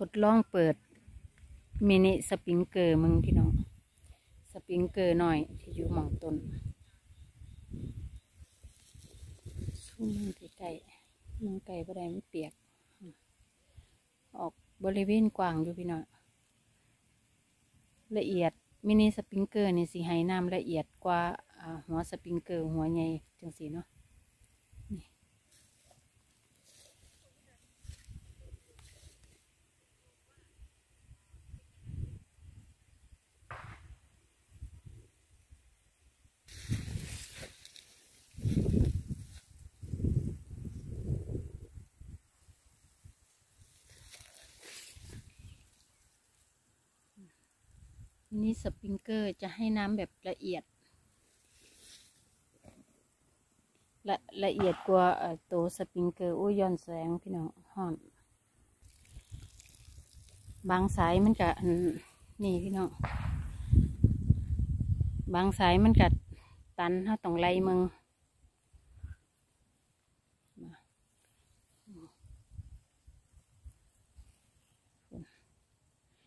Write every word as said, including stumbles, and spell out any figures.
ทดลองเปิดมินิสปริงเกอร์มึงพี่น้องสปริงเกอร์หน่อยที่อยู่หม่องต้นสู้มึงไก่มึงไก่บ่ได้มันเปียกออกบริเวณกว้างอยู่พี่น้องละเอียดมินิสปริงเกอร์นี่สีให้น้ำละเอียดกว่าหัวสปริงเกอร์หัวใหญ่จังสีเนาะนี่สปริงเกอร์จะให้น้ำแบบละเอียดละละเอียดกว่าตัวสปริงเกอร์โอ้ย้อนแสงพี่น้องห่อนบางสายมันกันี่พี่น้องบางสายมันกัตันเขาต้องไล่มึง